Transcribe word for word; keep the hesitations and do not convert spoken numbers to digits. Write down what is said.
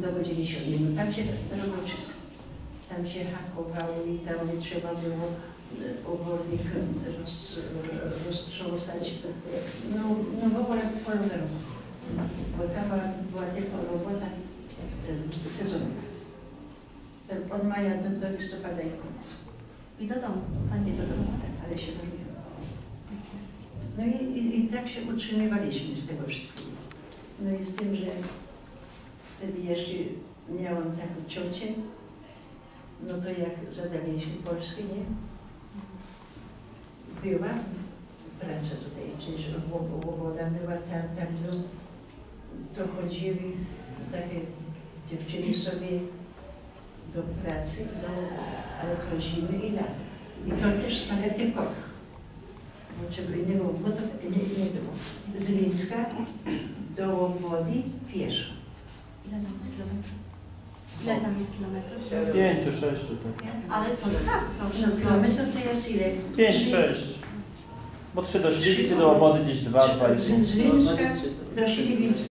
dochodzili siódmej. No tam się robiło wszystko. Tam się hakowało i tam nie trzeba było obornik roz, roztrząsać. No, no w ogóle polowe roboty. Bo tam była, była tylko robota e, sezonowa. Od maja do, do listopada i koniec. I do domu, a nie do domu. Tak, ale się zrobiło. No i, i, i tak się utrzymywaliśmy z tego wszystkiego. No i z tym, że wtedy jeszcze miałam taką ciocię, no to jak zadawaliśmy Polskę, nie? Była praca tutaj, przecież Łoboda była tam, tam to, to chodziły takie dziewczyny sobie do pracy, do, ale to zimy i lato. I to też stale w tych korkach. Bo czego innego, bo to nie, nie było. Z Lińska do Łobody pieszo. Ile tam jest kilometrów? Ile tam jest kilometrów? Pięciu, sześciu tak. Ale to tak, proszę. No kilometr to jest ile? Pięć, sześć. Bo trzy do Śliwicy, do Łobody gdzieś dwa, dwa i pół. Z Lińska do Śliwic